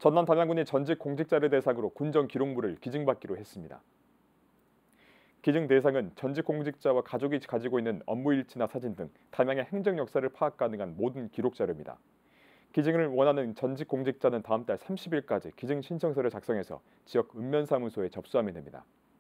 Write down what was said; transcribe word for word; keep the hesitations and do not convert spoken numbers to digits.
전남 단양군이 전직 공직자를 대상으로 군정 기록물을 기증받기로 했습니다. 기증 대상은 전직 공직자와 가족이 가지고 있는 업무 일지나 사진 등 단양의 행정 역사를 파악 가능한 모든 기록 자료입니다. 기증을 원하는 전직 공직자는 다음 달 삼십 일까지 기증 신청서를 작성해서 지역 읍면사무소에 접수하면 됩니다.